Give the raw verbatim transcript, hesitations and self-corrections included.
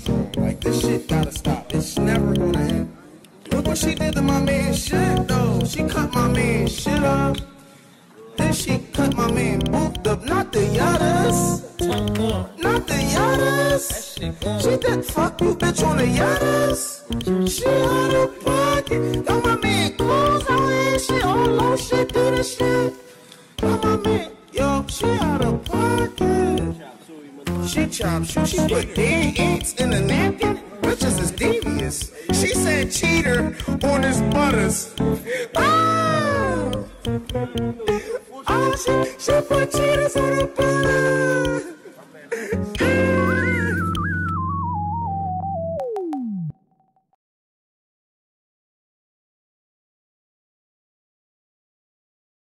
strong. Like, this shit gotta stop. It's never gonna end. Look what she did to my man shit, though. She cut my man shit up. Then she cut my man booped up. Not the yadas. Not the yadas. She did fuck you, bitch, on the yadas. She out of pocket. Got my man clothes on and shit. All low shit, do the shit. Got my man, yo, she out of pocket. She chopped shoes. She put dead ants in the napkin. Bitches is devious. She said cheater on his butters. Oh, oh she, she put cheaters on her butters.